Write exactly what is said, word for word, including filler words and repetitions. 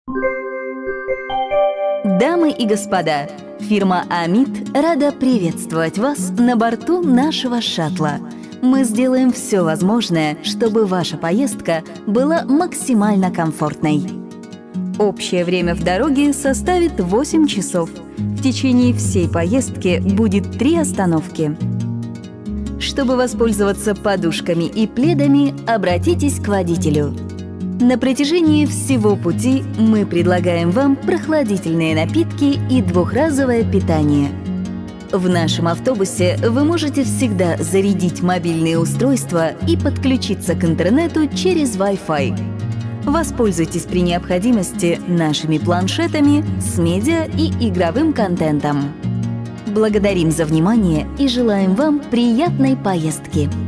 Дамы и господа, фирма «Амид» рада приветствовать вас на борту нашего шаттла. Мы сделаем все возможное, чтобы ваша поездка была максимально комфортной. Общее время в дороге составит восемь часов. В течение всей поездки будет три остановки. Чтобы воспользоваться подушками и пледами, обратитесь к водителю. На протяжении всего пути мы предлагаем вам прохладительные напитки и двухразовое питание. В нашем автобусе вы можете всегда зарядить мобильные устройства и подключиться к интернету через Wi-Fi. Воспользуйтесь при необходимости нашими планшетами с медиа и игровым контентом. Благодарим за внимание и желаем вам приятной поездки!